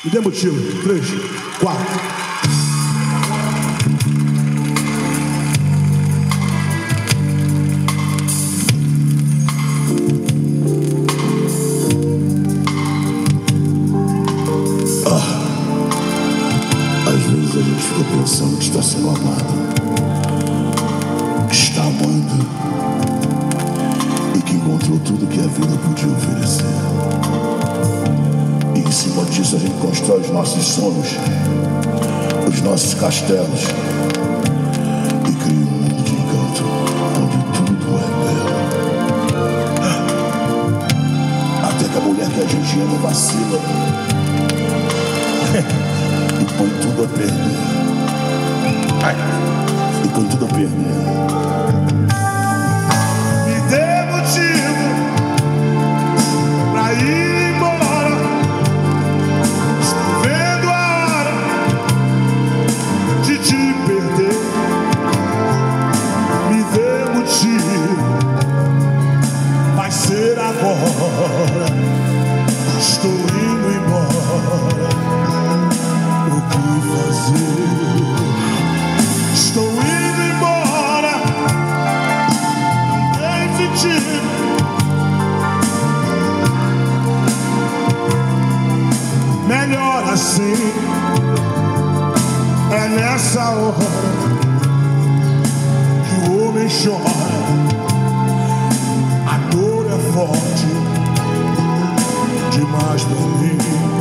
Me dê motivo. 3, 4. Às vezes a gente fica pensando que está sendo amado, que está amando e que encontrou tudo que a vida podia oferecer. E em cima disso a gente constrói os nossos sonhos, os nossos castelos e cria um mundo de encanto onde tudo é belo. Até que a mulher que a gente ama vacila e põe tudo a perder. E põe tudo a perder. Me dê motivo pra ir embora. Estou vendo a hora de te perder. Me dê motivo, vai ser agora. Estou indo embora. O que fazer? Estou indo embora. Definitivo. Melhor assim. É nessa hora que o homem chora. A dor é forte demais pra mim.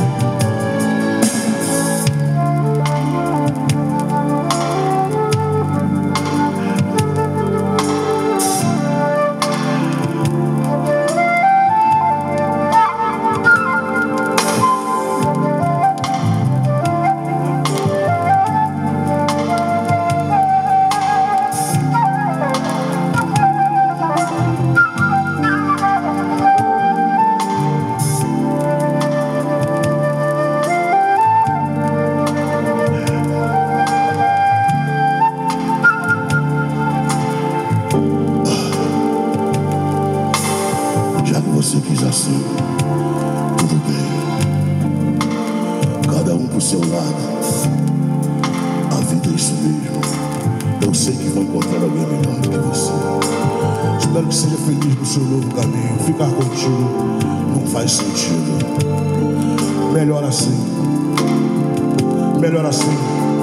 Você quis assim, tudo bem. Cada um pro seu lado. A vida é isso mesmo. Eu sei que vou encontrar alguém melhor do que você. Espero que seja feliz no seu novo caminho. Ficar contigo não faz sentido. Melhor assim. Melhor assim.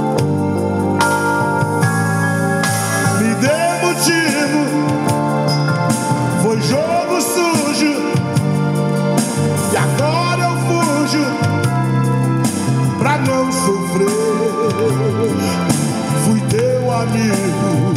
Me dê motivo. Foi jogo sujo. E agora eu fujo pra não sofrer. Fui teu amigo